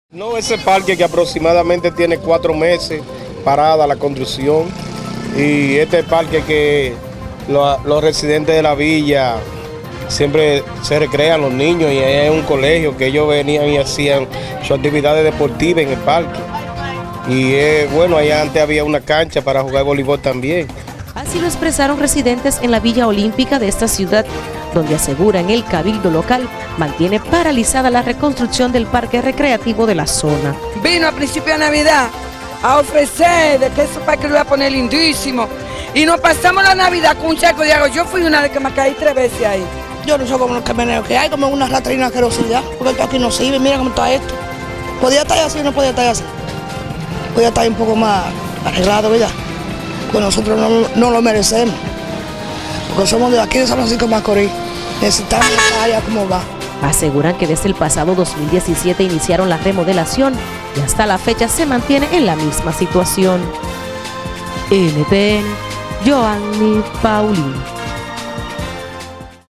No, ese parque que aproximadamente tiene 4 meses parada la construcción, y este parque que los residentes de la villa siempre se recrean los niños, y es un colegio que ellos venían y hacían sus actividades deportivas en el parque. Y bueno, allá antes había una cancha para jugar voleibol también. Así lo expresaron residentes en la Villa Olímpica de esta ciudad, donde aseguran el cabildo local mantiene paralizada la reconstrucción del parque recreativo de la zona. Vino a principio de Navidad a ofrecer de que ese parque lo iba a poner lindísimo, y nos pasamos la Navidad con un charco de agua. Yo fui una vez que me caí 3 veces ahí. Yo no sé cómo los camioneros que hay, como una rata y una asquerosidad, porque esto aquí no sirve. Mira cómo está esto. Podía estar así, no podía estar así. Podía estar un poco más arreglado, ¿verdad? Pues nosotros no lo merecemos, porque somos de aquí de San Francisco de Macorís. Necesitamos esta área como va. Aseguran que desde el pasado 2017 iniciaron la remodelación y hasta la fecha se mantiene en la misma situación. NTN, Joanny Paulino.